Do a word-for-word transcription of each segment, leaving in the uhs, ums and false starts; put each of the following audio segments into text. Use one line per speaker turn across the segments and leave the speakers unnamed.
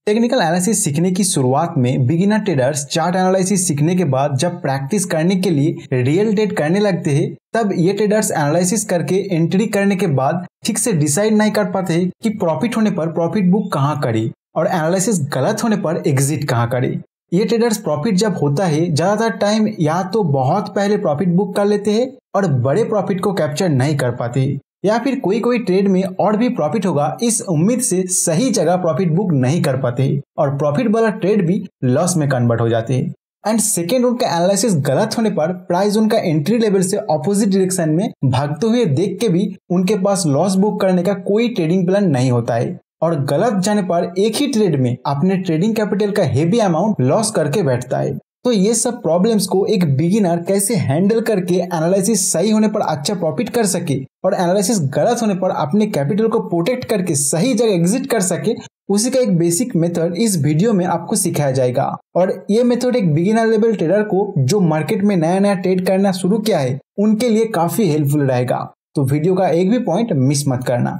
Technical analysis सीखने की शुरुआत में बिगिनर ट्रेडर्स चार्ट एनालिसिस सीखने के बाद जब प्रैक्टिस करने के लिए रियल ट्रेड करने लगते हैं, तब ये ट्रेडर्स एनालिसिस करके एंट्री करने के बाद ठीक से डिसाइड नहीं कर पाते कि प्रॉफिट होने पर प्रॉफिट बुक कहाँ करे और एनालिसिस गलत होने पर एग्जिट कहाँ करे। ये ट्रेडर्स प्रॉफिट जब होता है ज्यादातर टाइम या तो बहुत पहले प्रॉफिट बुक कर लेते हैं और बड़े प्रॉफिट को कैप्चर नहीं कर पाते, या फिर कोई कोई ट्रेड में और भी प्रॉफिट होगा इस उम्मीद से सही जगह प्रॉफिट बुक नहीं कर पाते और प्रॉफिट वाला ट्रेड भी लॉस में कन्वर्ट हो जाते हैं। एंड सेकेंड, उनका एनालिसिस गलत होने पर प्राइस उनका एंट्री लेवल से ऑपोजिट डायरेक्शन में भागते हुए देख के भी उनके पास लॉस बुक करने का कोई ट्रेडिंग प्लान नहीं होता है और गलत जाने पर एक ही ट्रेड में अपने ट्रेडिंग कैपिटल का हेवी अमाउंट लॉस करके बैठता है। तो ये सब प्रॉब्लम्स को एक बिगिनर कैसे हैंडल करके एनालिसिस सही होने पर अच्छा प्रॉफिट कर सके और एनालिसिस गलत होने पर अपने कैपिटल को प्रोटेक्ट करके सही जगह एग्जिट कर सके, उसी का एक बेसिक मेथड इस वीडियो में आपको सिखाया जाएगा। और ये मेथड एक बिगिनर लेवल ट्रेडर को जो मार्केट में नया नया ट्रेड करना शुरू किया है उनके लिए काफी हेल्पफुल रहेगा। तो वीडियो का एक भी पॉइंट मिस मत करना।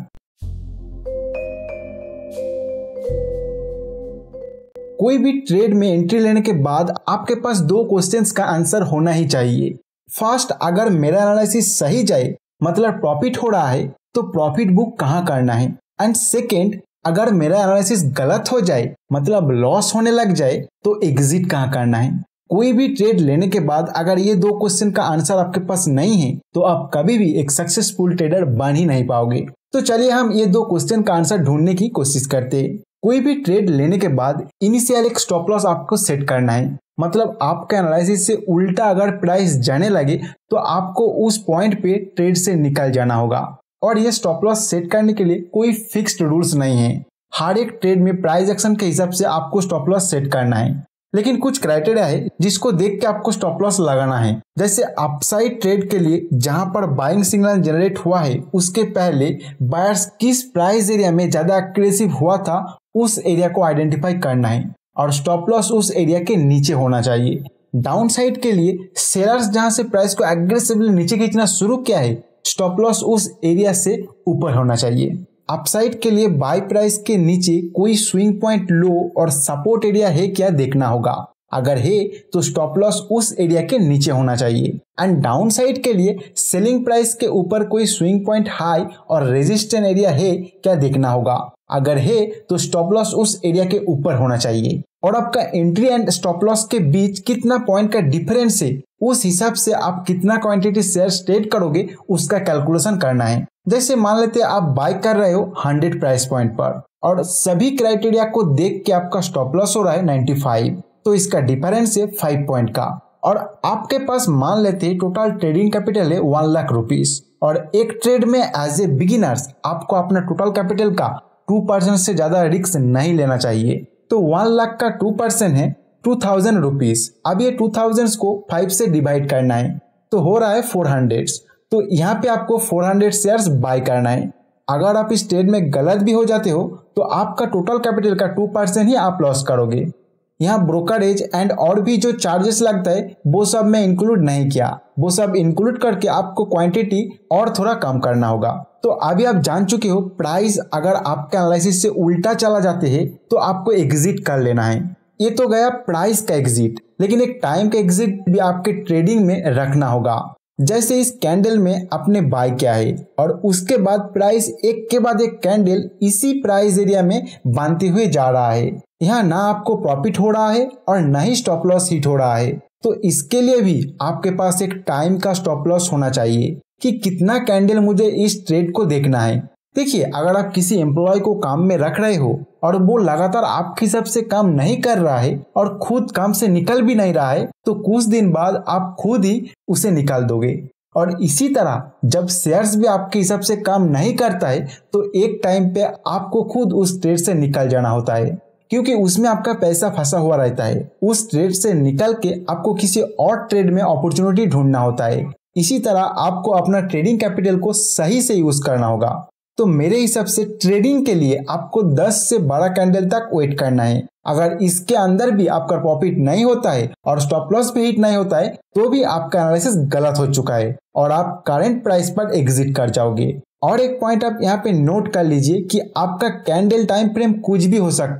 कोई भी ट्रेड में एंट्री लेने के बाद आपके पास दो क्वेश्चंस का आंसर होना ही चाहिए। फर्स्ट, अगर मेरा एनालिसिस सही जाए मतलब प्रॉफिट हो रहा है तो प्रॉफिट बुक कहाँ करना है। एंड सेकेंड, अगर मेरा एनालिसिस गलत हो जाए मतलब लॉस होने लग जाए तो एग्जिट कहाँ करना है। कोई भी ट्रेड लेने के बाद अगर ये दो क्वेश्चन का आंसर आपके पास नहीं है तो आप कभी भी एक सक्सेसफुल ट्रेडर बन ही नहीं पाओगे। तो चलिए हम ये दो क्वेश्चन का आंसर ढूंढने की कोशिश करते हैं। कोई भी ट्रेड लेने के बाद इनिशियल एक स्टॉप लॉस आपको सेट करना है, मतलब आपका एनालिसिस से उल्टा अगर प्राइस जाने लगे तो आपको उस पॉइंट पे ट्रेड से निकल जाना होगा। और ये स्टॉप लॉस सेट करने के लिए कोई फिक्स्ड रूल्स नहीं है, हर एक ट्रेड में प्राइस एक्शन के हिसाब से आपको स्टॉप लॉस सेट करना है। लेकिन कुछ क्राइटेरिया है जिसको देख के आपको स्टॉप लॉस लगाना है। जैसे अपसाइड ट्रेड के लिए जहां पर बाइंग सिग्नल जनरेट हुआ है उसके पहले बायर्स किस प्राइस एरिया में ज्यादा एग्रेसिव हुआ था उस एरिया को आइडेंटिफाई करना है और स्टॉप लॉस उस एरिया के नीचे होना चाहिए। डाउन साइड के लिए सेलर्स जहां से प्राइस को एग्रेसिवली नीचे खींचना शुरू किया है स्टॉप लॉस उस एरिया से ऊपर होना चाहिए। अपसाइड के लिए बाय प्राइस के नीचे कोई स्विंग पॉइंट लो और सपोर्ट एरिया है क्या देखना होगा, अगर है तो स्टॉप लॉस उस एरिया के नीचे होना चाहिए। एंड डाउन साइड के लिए सेलिंग प्राइस के ऊपर कोई स्विंग पॉइंट हाई और रेजिस्टेंस एरिया है क्या देखना होगा, अगर है तो स्टॉप लॉस उस एरिया के ऊपर होना चाहिए। और आपका एंट्री एंड स्टॉप लॉस के बीच कितना पॉइंट का डिफरेंस है उस हिसाब से आप कितना क्वांटिटी शेयर ट्रेड करोगे उसका कैलकुलेशन करना है। जैसे मान लेते हैं आप बाय कर रहे हो हंड्रेड प्राइस पॉइंट पर और सभी क्राइटेरिया को देख के आपका स्टॉप लॉस हो रहा है नाइन्टी फाइव, तो इसका डिफरेंस है फाइव पॉइंट का। और आपके पास मान लेते हैं टोटल ट्रेडिंग कैपिटल है वन लाख रुपीज और एक ट्रेड में एज ए बिगिनर्स आपको अपना टोटल कैपिटल का टू परसेंट से ज्यादा रिस्क नहीं लेना चाहिए। तो वन लाख का टू परसेंट है टू थाउजेंड रुपीज। अब ये टू थाउजेंड को फाइव से डिवाइड करना है तो हो रहा है फोर हंड्रेड। तो यहाँ पे आपको फोर हंड्रेड शेयर्स बाय करना है। अगर आप इस ट्रेड में गलत भी हो जाते हो तो आपका टोटल कैपिटल का टू परसेंट ही आप लॉस करोगे। यहाँ ब्रोकरेज एंड और भी जो चार्जेस लगता है वो सब मैं इंक्लूड नहीं किया, वो सब इंक्लूड करके आपको क्वांटिटी और थोड़ा कम करना होगा। तो अभी आप जान चुके हो प्राइस अगर आपके एनालिसिस से उल्टा चला जाते हैं तो आपको एग्जिट कर लेना है। ये तो गया प्राइस का एग्जिट, लेकिन एक टाइम का एग्जिट भी आपके ट्रेडिंग में रखना होगा। जैसे इस कैंडल में आपने बाय किया है और उसके बाद प्राइस एक के बाद एक कैंडल इसी प्राइस एरिया में बांधते हुए जा रहा है, यहाँ ना आपको प्रॉफिट हो रहा है और ना ही स्टॉप लॉस हिट हो रहा है। तो इसके लिए भी आपके पास एक टाइम का स्टॉप लॉस होना चाहिए कि कितना कैंडल मुझे इस ट्रेड को देखना है। देखिए, अगर आप किसी एम्प्लॉय को काम में रख रहे हो और वो लगातार आपके हिसाब से काम नहीं कर रहा है और खुद काम से निकल भी नहीं रहा है तो कुछ दिन बाद आप खुद ही उसे निकाल दोगे। और इसी तरह जब शेयर्स भी आपके हिसाब से काम नहीं करता है तो एक टाइम पे आपको खुद उस ट्रेड से निकल जाना होता है, क्योंकि उसमें आपका पैसा फंसा हुआ रहता है। उस ट्रेड से निकल के आपको किसी और ट्रेड में अपॉर्चुनिटी ढूंढना होता है। इसी तरह आपको अपना ट्रेडिंग कैपिटल को सही से यूज करना होगा। तो मेरे हिसाब से ट्रेडिंग के लिए आपको दस से बारह कैंडल तक वेट करना है। अगर इसके अंदर भी आपका प्रॉफिट नहीं होता है और स्टॉप लॉस भी हिट नहीं होता है तो भी आपका एनालिसिस गलत हो चुका है और आप करंट प्राइस पर एग्जिट कर जाओगे। और एक पॉइंट आप यहाँ पे नोट कर लीजिए कि आपका कैंडल टाइम फ्रेम कुछ भी हो सकता है,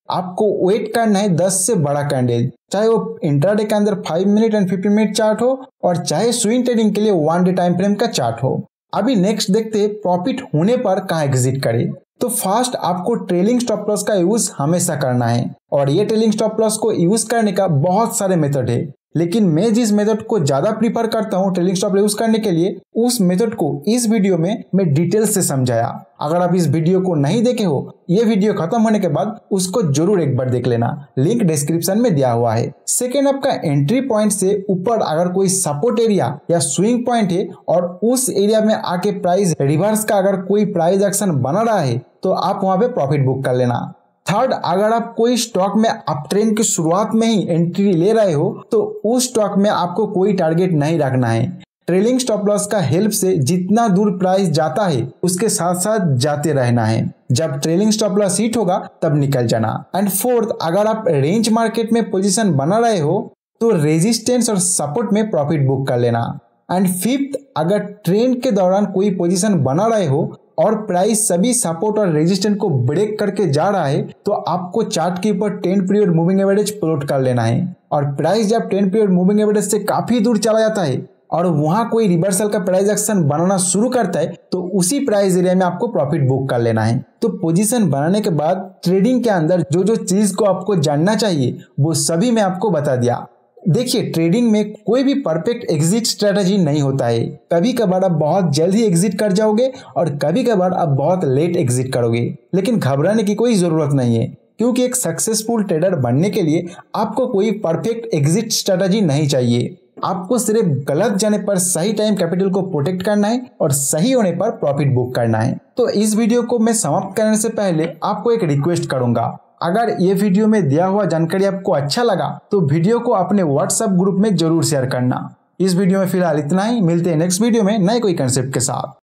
आपको वेट करना है दस से बड़ा कैंडल, चाहे वो इंट्राडे के अंदर five minute and fifteen minute chart हो और चाहे स्विंग ट्रेडिंग के लिए वन डे टाइम फ्रेम का चार्ट हो। अभी नेक्स्ट देखते हैं प्रॉफिट होने पर कहाँ एग्जिट करे। तो फर्स्ट आपको ट्रेलिंग स्टॉप लॉस का यूज हमेशा करना है और ये ट्रेलिंग स्टॉप लॉस को यूज करने का बहुत सारे मेथड है, लेकिन मैं जिस मेथड को ज्यादा प्रीफर करता हूँ ट्रेलिंग स्टॉप यूज करने के लिए, उस मेथड को इस वीडियो में मैं डिटेल से समझाया। अगर आप इस वीडियो को नहीं देखे हो, ये वीडियो खत्म होने के बाद उसको जरूर एक बार देख लेना, लिंक डिस्क्रिप्शन में दिया हुआ है। सेकेंड, आपका एंट्री पॉइंट से ऊपर अगर कोई सपोर्ट एरिया या स्विंग पॉइंट है और उस एरिया में आके प्राइस रिवर्स का अगर कोई प्राइस एक्शन बना रहा है तो आप वहां पे प्रॉफिट बुक कर लेना। थर्ड, अगर आप कोई स्टॉक में अप ट्रेंड की शुरुआत में ही एंट्री ले रहे हो तो उस स्टॉक में आपको कोई टारगेट नहीं रखना है। ट्रेलिंग स्टॉप लॉस का हेल्प से जितना दूर प्राइस जाता है उसके साथ साथ जाते रहना है। जब ट्रेलिंग स्टॉप लॉस हिट होगा तब निकल जाना। एंड फोर्थ, अगर आप रेंज मार्केट में पोजीशन बना रहे हो तो रेजिस्टेंस और सपोर्ट में प्रॉफिट बुक कर लेना। एंड फिफ्थ, अगर ट्रेंड के दौरान कोई पोजीशन बना रहे हो और प्राइस सभी सपोर्ट और रेजिस्टेंस को ब्रेक करके जा रहा है तो आपको चार्ट के ऊपर ten period moving average plot कर लेना है। और प्राइस जब टेन पीरियड मूविंग एवरेज से काफी दूर चला जाता है और वहां कोई रिवर्सल का प्राइस एक्शन बनाना शुरू करता है तो उसी प्राइस एरिया में आपको प्रॉफिट बुक कर लेना है। तो पोजीशन बनाने के बाद ट्रेडिंग के अंदर जो जो चीज को आपको जानना चाहिए वो सभी मैं आपको बता दिया। देखिए, ट्रेडिंग में कोई भी परफेक्ट एग्जिट स्ट्रेटजी नहीं होता है। कभी कभार आप बहुत जल्दी एग्जिट कर जाओगे और कभी कभार आप बहुत लेट एग्जिट करोगे, लेकिन घबराने की कोई जरूरत नहीं है, क्योंकि एक सक्सेसफुल ट्रेडर बनने के लिए आपको कोई परफेक्ट एग्जिट स्ट्रेटजी नहीं चाहिए। आपको सिर्फ गलत जाने पर सही टाइम कैपिटल को प्रोटेक्ट करना है और सही होने पर प्रॉफिट बुक करना है। तो इस वीडियो को मैं समाप्त करने से पहले आपको एक रिक्वेस्ट करूंगा, अगर ये वीडियो में दिया हुआ जानकारी आपको अच्छा लगा तो वीडियो को अपने व्हाट्सएप ग्रुप में जरूर शेयर करना। इस वीडियो में फिलहाल इतना ही, मिलते हैं नेक्स्ट वीडियो में नए कोई कंसेप्ट के साथ।